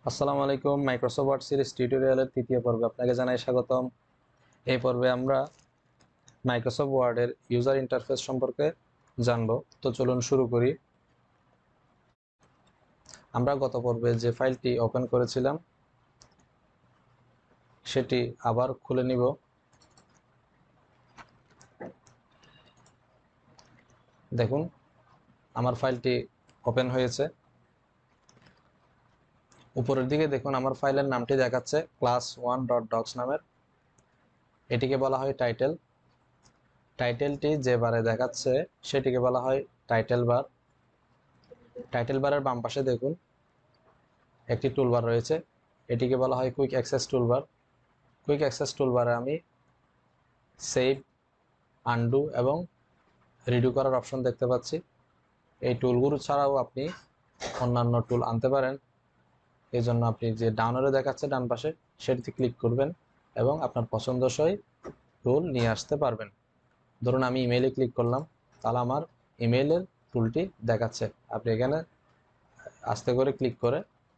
আসসালামু আলাইকুম। Microsoft word series টিউটোরিয়ালের তৃতীয় পর্বে আপনাকে জানাই স্বাগতম। এই পর্বে আমরা মাইক্রোসফট ওয়ার্ডের ইউজার ইন্টারফেস সম্পর্কে জানব। তো চলুন শুরু করি। আমরা গত পর্বে যে ফাইলটি ওপেন করেছিলাম সেটি আবার খুলে নিব। দেখুন আমার ফাইলটি ওপেন হয়েছে। উপরের দিকে দেখুন আমার ফাইলের নামটি দেখাচ্ছে class1.docs নামের। এটিকে বলা হয় টাইটেল। টাইটেলটি যে বারে দেখাচ্ছে সেটিকে বলা হয় টাইটেল বার। টাইটেল বারের বাম পাশে দেখুন একটি টুলবার রয়েছে, এটিকে বলা হয় quick access toolbar. Quick access টুলবারে আমি সেভ, আনডু এবং রিডু করার অপশন দেখতে পাচ্ছি। এই টুলগুলো ছাড়াও আপনি অন্যান্য টুল আনতে পারেন। এই জন্য আপনি যে ডাউনলোডে দেখাচ্ছে ডান পাশে সেটিতে ক্লিক করবেন এবং আপনার পছন্দসই টুল নিয়ে আসতে পারবেন। ধরুন আমি ইমেইলে ক্লিক করলাম, তাহলে আমার ইমেইলের টুলটি দেখাচ্ছে। আপনি এখানে আস্তে করে ক্লিক করে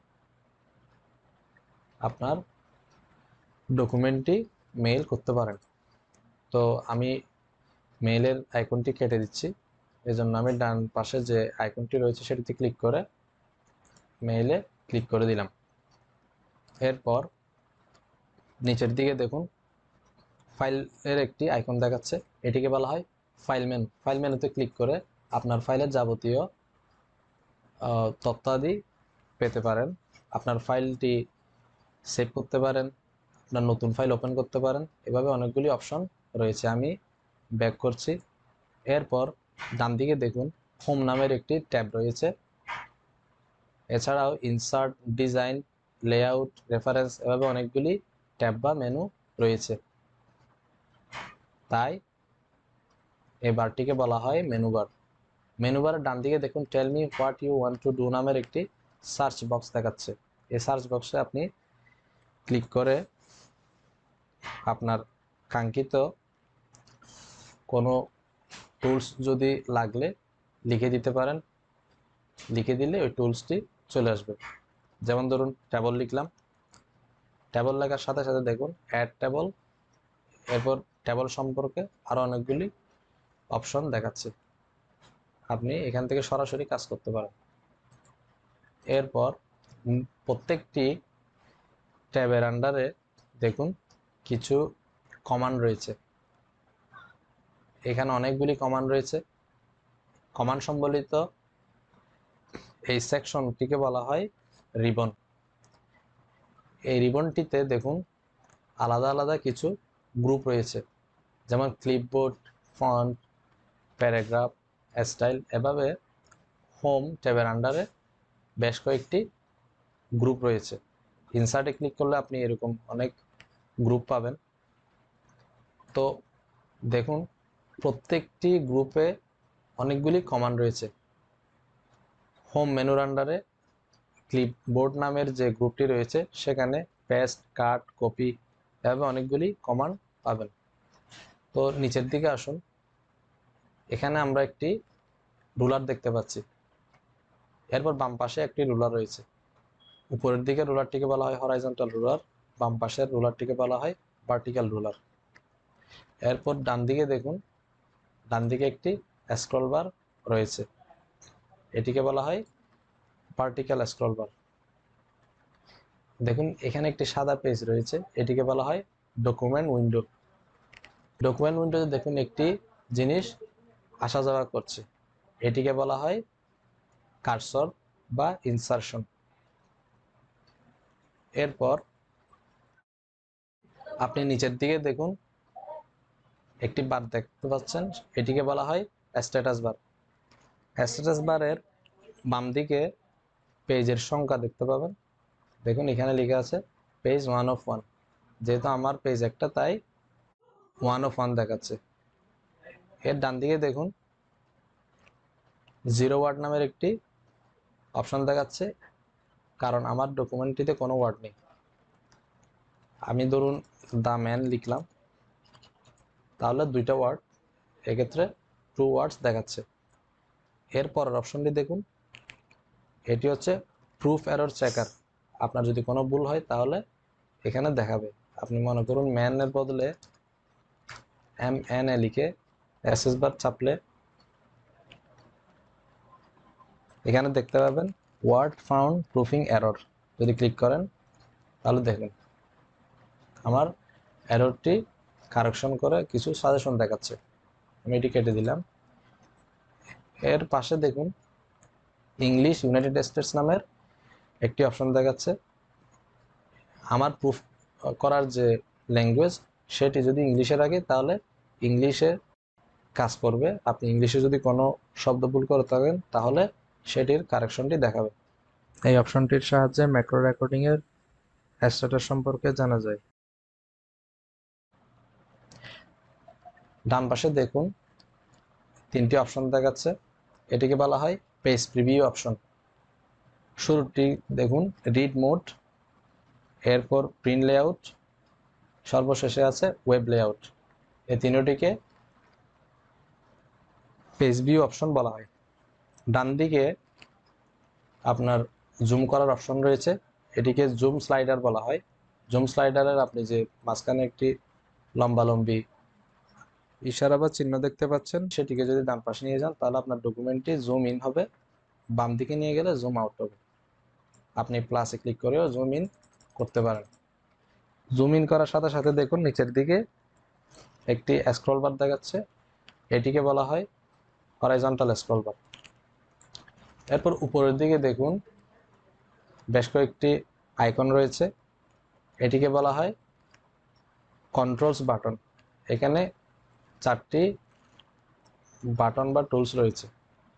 আপনার ডকুমেন্টটি মেইল করতে পারেন। তো আমি মেইলের আইকনটি কেটে দিচ্ছি, এজন্য আমি ডান পাশে যে আইকনটি রয়েছে সেটিতে ক্লিক করে মেইলে ক্লিক করে দিলাম। এরপর নিচের দিকে দেখুন ফাইলের একটি আইকন দেখাচ্ছে, এটিকে বলা হয় ফাইল মেনু। ফাইল মেনুতে ক্লিক করে আপনার ফাইলের যাবতীয় তথ্যাদি পেতে পারেন। আপনার ফাইলটি সেভ করতে পারেন, আপনার নতুন ফাইল ওপেন করতে পারেন। এভাবে অনেকগুলি অপশন রয়েছে। আমি ব্যাক করছি। এরপর ডান দিকে দেখুন হোম নামের একটি ট্যাব রয়েছে। এছাড়াও ইনসার্ট, ডিজাইন, লেআউট, রেফারেন্স এভাবে অনেকগুলি ট্যাব বা মেনু রয়েছে। তাই এই বারটিকে বলা হয় মেনু বার। মেনু বারের ডান দিকে দেখুন tell me what you want to do নামের একটি সার্চ বক্স দেখাচ্ছে। এই সার্চ বক্সে আপনি ক্লিক করে আপনার কাঙ্ক্ষিত কোনো টুলস যদি লাগলে লিখে দিতে পারেন। লিখে দিলে ওই টুলসটি চলে আসবে। যেমন ধরুন টেবল লিখলাম, টেবল লেখার সাথে সাথে দেখুন অ্যাড টেবল, এরপর টেবল সম্পর্কে আরও অনেকগুলি অপশন দেখাচ্ছে। আপনি এখান থেকে সরাসরি কাজ করতে পারেন। এরপর প্রত্যেকটি ট্যাবের আন্ডারে দেখুন কিছু কমান্ড রয়েছে। এখানে অনেকগুলি কমান্ড রয়েছে। কমান্ড সম্বলিত এই সেকশনটিকে বলা হয় রিবন। এই রিবনটিতে দেখুন আলাদা আলাদা কিছু গ্রুপ রয়েছে, যেমন ক্লিপবোর্ড, ফন্ট, প্যারাগ্রাফ, স্টাইল। এভাবে হোম ট্যাবের আন্ডারে বেশ কয়েকটি গ্রুপ রয়েছে। ইনসার্টে ক্লিক করলে আপনি এরকম অনেক গ্রুপ পাবেন। তো দেখুন প্রত্যেকটি গ্রুপে অনেকগুলি কমান্ড রয়েছে। হোম মেনুর আন্ডারে ক্লিপবোর্ড নামের যে গ্রুপটি রয়েছে সেখানে পেস্ট, কাট, কপি এভাবে অনেকগুলি কমান্ড পাবেন। তো নিচের দিকে আসুন, এখানে আমরা একটি রুলার দেখতে পাচ্ছি। এরপর বাম পাশে একটি রুলার রয়েছে। উপরের দিকে রুলারটিকে বলা হয় হরাইজন্টাল রুলার, বাম পাশের রুলারটিকে বলা হয় ভার্টিক্যাল রুলার। এরপর ডান দিকে দেখুন, ডান দিকে একটি স্ক্রল বার রয়েছে, এটিকে বলা হয় ভার্টিক্যাল স্ক্রল বার। দেখুন এখানে একটি সাদা পেজ রয়েছে, এটিকে বলা হয় ডকুমেন্ট উইন্ডো। ডকুমেন্ট উইন্ডোতে দেখুন একটি জিনিস আসা যাওয়া করছে, এটিকে বলা হয় কার্সর বা ইনসারশন। এরপর আপনি নিচের দিকে দেখুন একটি বার দেখতে পাচ্ছেন, এটিকে বলা হয় স্ট্যাটাস বার। স্ট্যাটাস বারের বাম দিকে পেজের সংখ্যা দেখতে পাবেন। দেখুন এখানে লেখা আছে পেজ 1 of 1। যেহেতু আমার পেজ একটা তাই 1 of 1 দেখাচ্ছে। এর ডান দিকে দেখুন 0 ওয়ার্ড নামের একটি অপশন দেখাচ্ছে, কারণ আমার ডকুমেন্টটিতে কোনো ওয়ার্ড নেই। আমি ধরুন দ্য ম্যান লিখলাম, তাহলে 2টা ওয়ার্ড, এক্ষেত্রে 2 ওয়ার্ডস দেখাচ্ছে। এর পরের অপশনটি দেখুন, এটি হচ্ছে প্রুফ এরর চেকার, আপনার যদি কোনো ভুল হয় তাহলে এখানে দেখাবে। আপনি মনে করুন ম্যানের বদলে MN লিখে SS বার চাপলে এখানে দেখতে পাবেন ওয়ার্ড ফাউন্ড প্রুফিং এরর। যদি ক্লিক করেন তাহলে দেখুন আমার এররটি কারেকশন করে কিছু সাজেশন দেখাচ্ছে। আমি এটি কেটে দিলাম। এর পাশে দেখুন ইংলিশ ইউনাইটেড স্টেটস নামের একটি অপশন দেখাচ্ছে। আমার প্রুফ করার যে ল্যাঙ্গুয়েজ সেটি যদি ইংলিশে রাখি তাহলে ইংলিশে কাজ করবে। আপনি ইংলিশে যদি কোনো শব্দ ভুল করে থাকেন তাহলে সেটির কারেকশনটি দেখাবে। এই অপশনটির সাহায্যে ম্যাক্রো রেকর্ডিং এর স্ট্যাটাস সম্পর্কে জানা যায়। ডান পাশে দেখুন তিনটি অপশন দেখাচ্ছে। এটিকে বলা হয় পেজ প্রিভিউ অপশন। শুরুটি দেখুন রিড মোড, এরপর প্রিন্ট লেআউট, সর্বশেষে আছে ওয়েব লেআউট। এই তিনটিকে পেজ ভিউ অপশন বলা হয়। ডান দিকে আপনার জুম করার অপশন রয়েছে, এটিকে জুম স্লাইডার বলা হয়। জুম স্লাইডারের আপনি যে মাঝখানে একটি লম্বালম্বি ইশারা বা চিহ্ন দেখতে পাচ্ছেন, সেটিকে যদি ডান পাশে নিয়ে যান তাহলে আপনার ডকুমেন্টটি জুম ইন হবে, বাম দিকে নিয়ে গেলে জুম আউট হবে। আপনি প্লাসে ক্লিক করেও জুম ইন করতে পারেন। জুম ইন করার সাথে সাথে দেখুন নিচের দিকে একটি স্ক্রল বার দেখাচ্ছে, এটিকে বলা হয় হরাইজন্টাল স্ক্রল বার। এরপর উপরের দিকে দেখুন বেশ কয়েকটি আইকন রয়েছে, এটিকে বলা হয় কন্ট্রোলস বাটন। এখানে 4টি বাটন বা টুলস রয়েছে।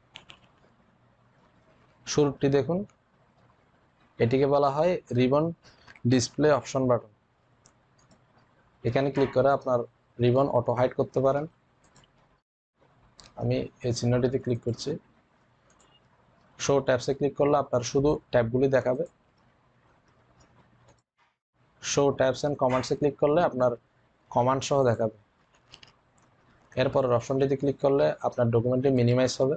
শুরুটি দেখুন, এটিকে বলা হয় রিবন ডিসপ্লে অপশন বাটন। এখানে ক্লিক করে আপনার রিবন অটো হাইড করতে পারেন। আমি এই চিহ্নটিতে ক্লিক করছি। শো ট্যাবসে ক্লিক করলে আপনার শুধু ট্যাবগুলি দেখাবে। শো ট্যাবস অ্যান্ড কমান্ডসে ক্লিক করলে আপনার কমান্ড সহ দেখাবে। এরপরের অপশনটিতে ক্লিক করলে আপনার ডকুমেন্টটি মিনিমাইজ হবে।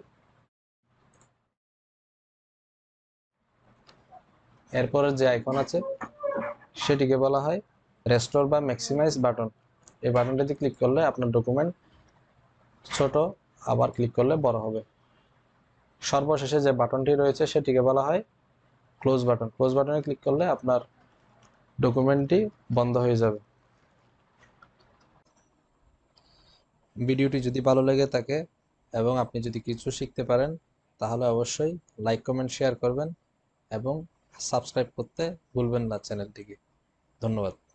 এরপরের যে আইকন আছে সেটিকে বলা হয় রেস্টোর বা ম্যাক্সিমাইজ বাটন। এই বাটনটিতে ক্লিক করলে আপনার ডকুমেন্ট ছোট, আবার ক্লিক করলে বড় হবে। সর্বশেষে যে বাটনটি রয়েছে সেটিকে বলা হয় ক্লোজ বাটন। ক্লোজ বাটনে ক্লিক করলে আপনার ডকুমেন্টটি বন্ধ হয়ে যাবে। ভিডিওটি যদি ভালো লেগে থাকে এবং আপনি যদি কিছু শিখতে পারেন তাহলে অবশ্যই লাইক কমেন্ট শেয়ার করবেন এবং সাবস্ক্রাইব করতে ভুলবেন না চ্যানেলটিকে। ধন্যবাদ।